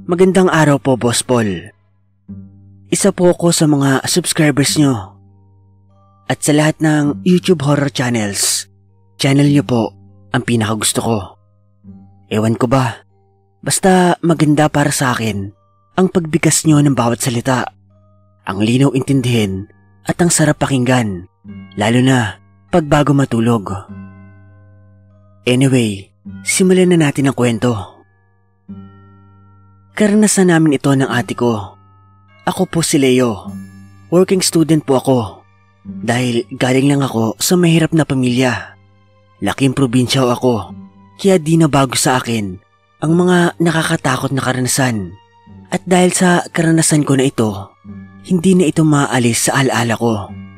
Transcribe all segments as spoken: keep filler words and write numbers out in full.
Magandang araw po, Boss Paul. Isa po ako sa mga subscribers nyo. At sa lahat ng YouTube horror channels, channel nyo po ang pinakagusto ko. Ewan ko ba, basta maganda para sa akin ang pagbigkas nyo ng bawat salita. Ang linaw intindihin at ang sarap pakinggan, lalo na pag bago matulog. Anyway, simulan na natin ang kwento. Karanasan namin ito ng ate ko. Ako po si Leo. Working student po ako. Dahil galing lang ako sa mahirap na pamilya. Laking probinsya ako. Kaya di na bago sa akin ang mga nakakatakot na karanasan. At dahil sa karanasan ko na ito, hindi na ito maaalis sa alaala ko.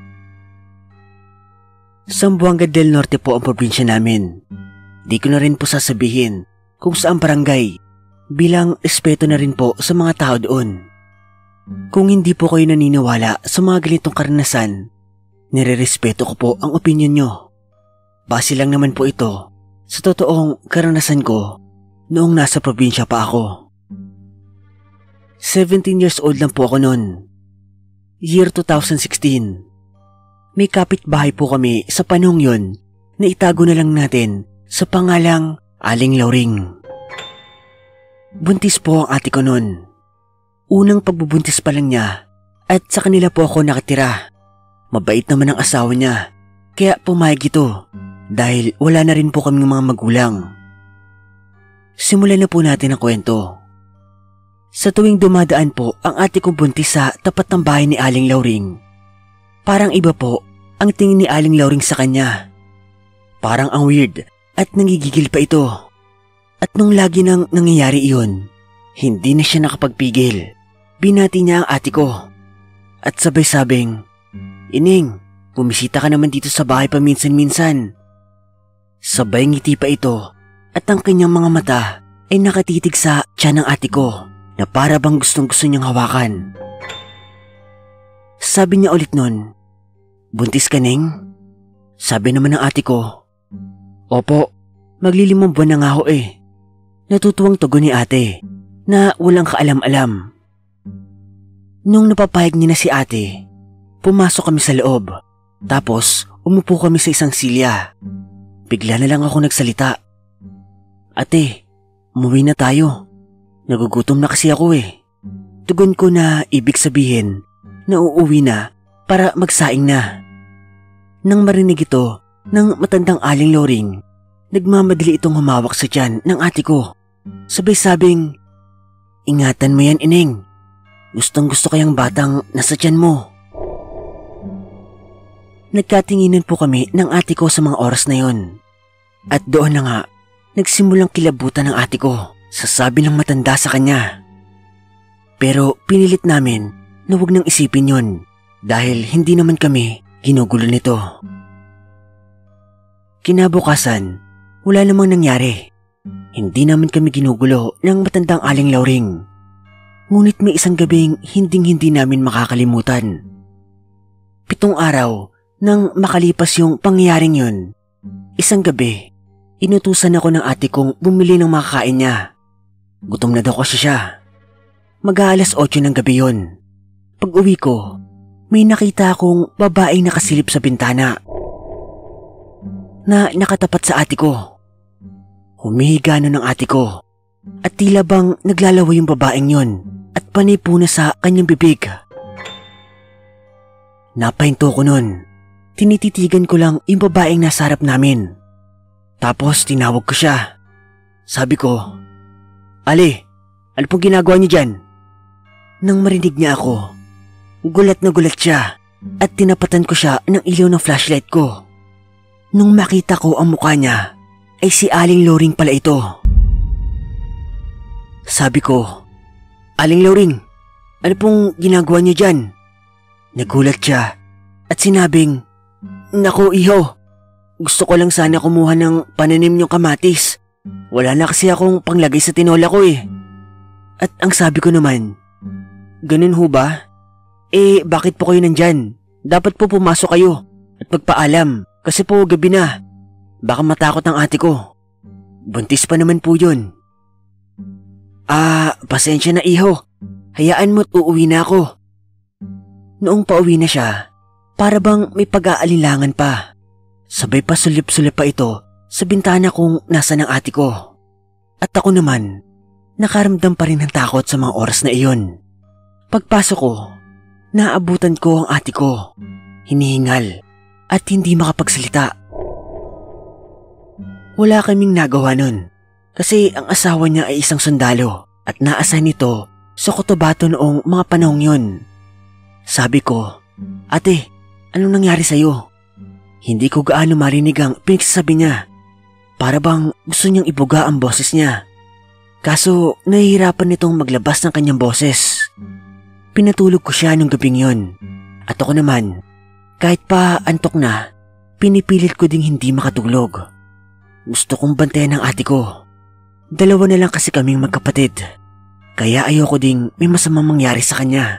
Zamboanga del Norte po ang probinsya namin. Di ko na rin po sasabihin kung saan barangay, bilang respeto na rin po sa mga tao doon. Kung hindi po kayo naniniwala sa mga ganitong karanasan, nirerespeto ko po ang opinyon nyo. Base lang naman po ito sa totoong karanasan ko noong nasa probinsya pa ako. seventeen years old lang po ako noon. Year two thousand sixteen. May kapitbahay po kami sa panahong yon na itago na lang natin sa pangalang Aling Lauring. Buntis po ang ate ko noon. Unang pagbubuntis pa lang niya at sa kanila po ako nakatira. Mabait naman ang asawa niya, kaya pumayag ito dahil wala na rin po kaming mga magulang. Simulan na po natin ang kwento. Sa tuwing dumadaan po ang ate kong buntis sa tapat ng bahay ni Aling Lauring, parang iba po ang tingin ni Aling Lauring sa kanya. Parang ang weird at nangigigil pa ito. At nung lagi nang nangyayari iyon, hindi na siya nakapagpigil. Binati niya ang ate ko at sabay sabing, "Ining, bumisita ka naman dito sa bahay paminsan-minsan." Sabay ngiti pa ito at ang kanyang mga mata ay nakatitig sa tiyan ng ate ko na para bang gustong gusto niyang hawakan. Sabi niya ulit nun, "Buntis ka, Neng?" Sabi naman ng ate ko, "Opo, maglilimang buwan na nga ho eh." Natutuwang tugon ni ate na walang kaalam-alam. Nung napapayag niya na si ate, pumasok kami sa loob. Tapos umupo kami sa isang silya. Bigla na lang ako nagsalita, "Ate, umuwi na tayo. Nagugutom na kasi ako eh." Tugon ko na ibig sabihin na uuwi na para magsaing na. Nang marinig ito ng matandang Aling Lauring, nagmamadali itong humawak sa tiyan ng ate ko. Sabay sabing, "Ingatan mo yan, Ineng. Gustong gusto kayang batang nasa tiyan mo." Nagkatinginan po kami ng ate ko sa mga oras na yon. At doon na nga, nagsimulang kilabutan ng ate ko sa sabi ng matanda sa kanya. Pero pinilit namin na huwag nang isipin yon dahil hindi naman kami ginugulo nito. Kinabukasan, wala namang nangyari. Hindi naman kami ginugulo ng matandang Aling Lauring. Ngunit may isang gabing hinding-hindi namin makakalimutan. Pitong araw nang makalipas yung pangyayaring yun, isang gabi, inutusan ako ng ate kong bumili ng makakain niya. Gutom na daw kasi siya. Mag-aalas otso ng gabi yun. Pag uwi ko, may nakita akong babaeng nakasilip sa bintana na nakatapat sa ate ko. Humihiga nun ang ate ko at tila bang naglalawa yung babaeng yon at panay po na sa kanyang bibig. Napahinto ko nun. Tinititigan ko lang yung babaeng nasa harap namin. Tapos tinawag ko siya. Sabi ko, "Ali, ano pong ginagawa niyo dyan?" Nang marinig niya ako, gulat na gulat siya at tinapatan ko siya ng ilaw ng flashlight ko. Nung makita ko ang mukha niya, ay si Aling Lauring pala ito. Sabi ko, "Aling Lauring, ano pong ginagawa niyo dyan?" Nagulat siya at sinabing, "Naku iho, gusto ko lang sana kumuha ng pananim niyong kamatis. Wala na kasi akong panglagay sa tinola ko eh." At ang sabi ko naman, "Ganun ho ba? Eh bakit po kayo nandyan? Dapat po pumasok kayo at magpaalam kasi po gabi na. Baka matakot ang ate ko. Buntis pa naman po yun." Ah, pasensya na iho. Hayaan mo't uuwi na ako. Noong pauwi na siya, para bang may pag-aalinlangan pa. Sabay pa sulip-sulip pa ito sa bintana kung nasa ng ate ko. At ako naman, nakaramdam pa rin ng takot sa mga oras na iyon. Pagpasok ko, naabutan ko ang ate ko, hinihingal at hindi makapagsalita. Wala kaming nagawa nun kasi ang asawa niya ay isang sundalo at naasign nito sa Cotabato noong mga panahong yun. Sabi ko, ate, anong nangyari sa'yo? Hindi ko gaano marinig ang pinagsasabi niya. Para bang gusto niyang ibuga ang boses niya. Kaso nahihirapan nitong maglabas ng kanyang boses. Pinatulog ko siya nung gabing yun. At ako naman, kahit pa antok na, pinipilit ko ding hindi makatulog. Gusto kong bantayan ang ate ko. Dalawa na lang kasi kaming magkapatid. Kaya ayoko ding may masamang mangyari sa kanya.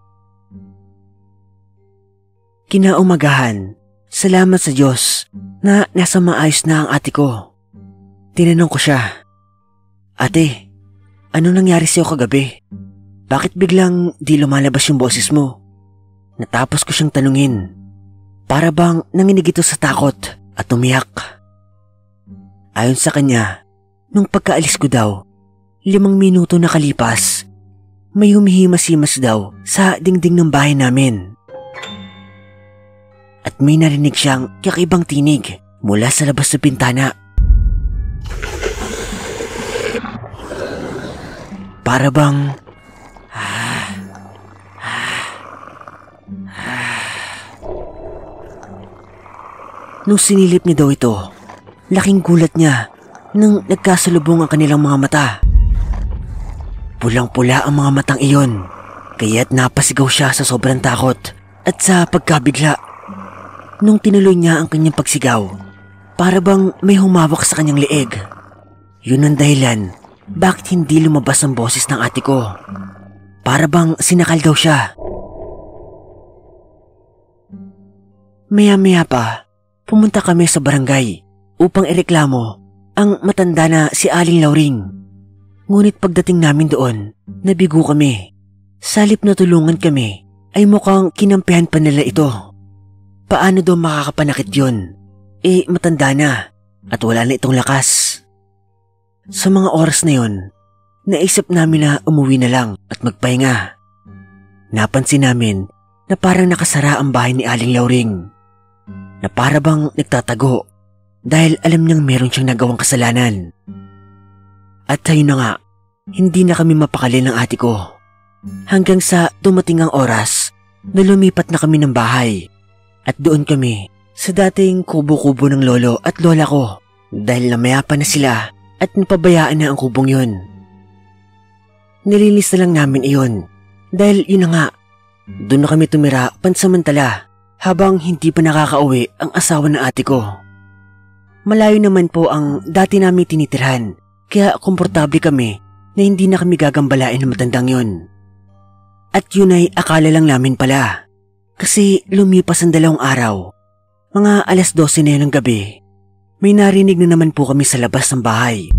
Kinaumagahan, salamat sa Diyos na nasa maayos na ang ate ko. Tinanong ko siya, ate, anong nangyari sa'yo kagabi? Bakit biglang di lumalabas yung boses mo? Natapos ko siyang tanungin. Para bang nanginig ito sa takot at umiyak. Ayon sa kanya, nung pagkaalis ko daw, limang minuto na kalipas, may humihimas-himas daw sa dingding ng bahay namin. At may narinig siyang kakaibang tinig mula sa labas ng bintana. Para bang... Nung sinilip niya daw ito, laking gulat niya nang nagkasalubong ang kanilang mga mata. Pulang-pula ang mga matang iyon, kaya't napasigaw siya sa sobrang takot at sa pagkabigla. Nung tinuloy niya ang kanyang pagsigaw, para bang may humawak sa kanyang leeg. Yun ang dahilan bakit hindi lumabas ang boses ng ate ko. Para bang sinakal daw siya. Maya-maya pa, pumunta kami sa barangay upang ireklamo ang matanda na si Aling Lauring. Ngunit pagdating namin doon, nabigo kami. Salip na tulungan kami, ay mukhang kinampihan pa nila ito. Paano daw makakapanakit yun? Eh, matanda na at wala na itong lakas. Sa mga oras na yun, naisip namin na umuwi na lang at magpahinga. Napansin namin na parang nakasara ang bahay ni Aling Lauring. Na para bang nagtatago dahil alam niyang meron siyang nagawang kasalanan. At ayun na nga, hindi na kami mapakali ng ate ko. Hanggang sa dumating ang oras na lumipat na kami ng bahay. At doon kami sa dating kubo-kubo ng lolo at lola ko dahil namayapa na sila at napabayaan na ang kubong yun. Nilinis na lang namin iyon dahil yun na nga, doon na kami tumira pansamantala habang hindi pa nakakauwi ang asawa ng ate ko. Malayo naman po ang dati namin tinitirhan kaya komportable kami na hindi na kami gagambalain ng matandang yun. At yun ay akala lang namin pala. Kasi lumipas ang dalawang araw, mga alas dose na yun ng gabi, may narinig na naman po kami sa labas ng bahay.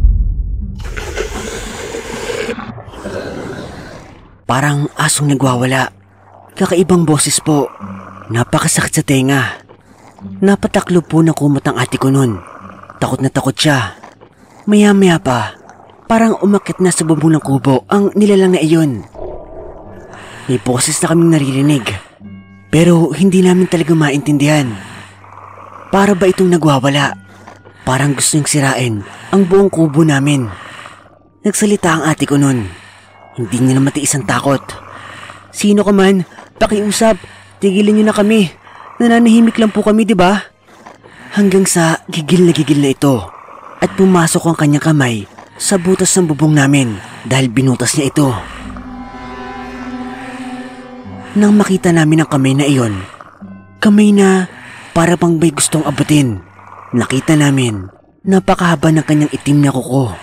Parang asong nagwawala. Kakaibang boses po. Napakasakit sa tenga. Napataklo po ng kumot ang ate ko nun. Takot na takot siya. Maya-maya pa, parang umakit na sa bubong ng kubo ang nilalang na iyon. May boses na kaming naririnig. Pero hindi namin talaga maintindihan. Para ba itong nagwawala? Parang gusto niyang sirain ang buong kubo namin. Nagsalita ang ate ko nun. Hindi niya na matiis ang takot. Sino ka man, pakiusap, tigilan niyo na kami. Nananahimik lang po kami, di ba? Hanggang sa gigil na gigil na ito at pumasok ang kanyang kamay sa butas ng bubong namin dahil binutas niya ito. Nang makita namin ang kamay na iyon, kamay na para pang may gustong abutin, nakita namin napakahaba ng kanyang itim na kuko.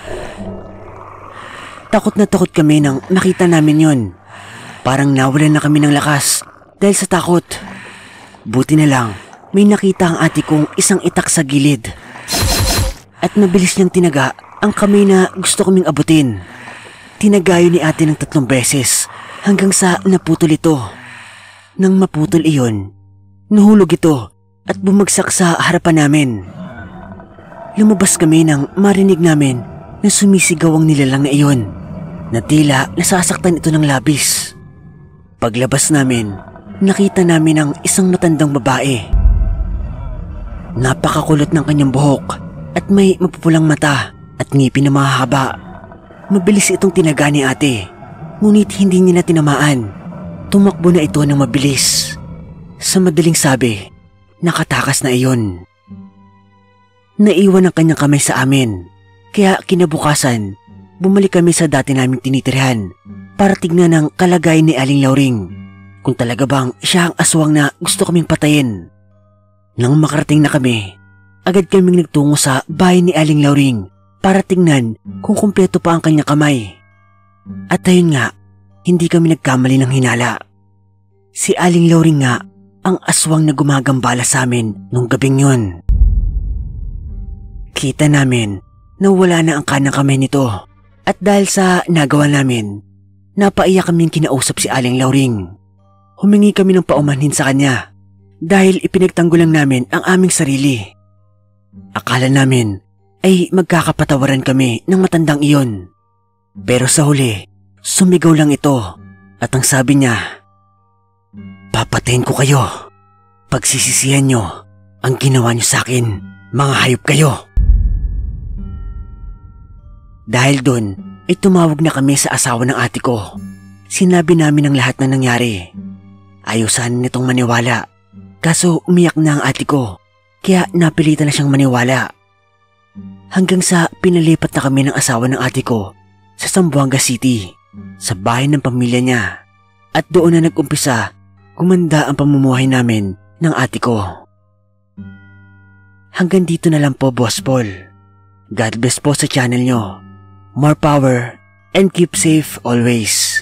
Takot na takot kami nang makita namin yon. Parang nawalan na kami ng lakas dahil sa takot. Buti na lang may nakita ang ate kong isang itak sa gilid at mabilis niyang tinaga ang kamay na gusto kaming abutin. Tinagayo ni ate ng tatlong beses hanggang sa naputol ito. Nang maputol iyon, nahulog ito at bumagsak sa harapan namin. Lumabas kami nang marinig namin na sumisigaw ang nilalang na iyon, na tila nasasaktan ito ng labis. Paglabas namin, nakita namin ang isang matandang babae. Napakakulot ng kanyang buhok at may mapupulang mata at ngipin na mahahaba. Mabilis itong tinaga ni ate, ngunit hindi niya na tinamaan. Tumakbo na ito ng mabilis. Sa madaling sabi, nakatakas na iyon. Naiwan ang kanyang kamay sa amin, kaya kinabukasan, bumalik kami sa dati naming tinitirihan para tignan ang kalagayan ni Aling Lauring, kung talaga bang siya ang aswang na gusto kaming patayin. Nang makarating na kami, agad kaming nagtungo sa bahay ni Aling Lauring para tingnan kung kumpleto pa ang kanyang kamay. At ayun nga, hindi kami nagkamali ng hinala. Si Aling Lauring nga ang aswang na gumagambala sa amin nung gabing yun. Kita namin na wala na ang kanang kamay nito, at dahil sa nagawa namin, napaiyak kaming kinausap si Aling Lauring. Humingi kami ng paumanhin sa kanya dahil ipinagtanggulang namin ang aming sarili. Akala namin ay magkakapatawaran kami ng matandang iyon. Pero sa huli, sumigaw lang ito at ang sabi niya, "Papatayin ko kayo. Pagsisisihan nyo ang ginawa nyo sa akin, mga hayop kayo." Dahil dun, ay tumawag na kami sa asawa ng ate ko. Sinabi namin ang lahat na nangyari. Ayaw sana nitong maniwala, kaso umiyak na ang ate ko, kaya napilitan na siyang maniwala. Hanggang sa pinalipat na kami ng asawa ng ate ko sa Zamboanga City, sa bahay ng pamilya niya. At doon na nag-umpisa, gumanda ang pamumuhay namin ng ate ko. Hanggang dito na lang po, Boss Paul. God bless po sa channel nyo. More power and keep safe always.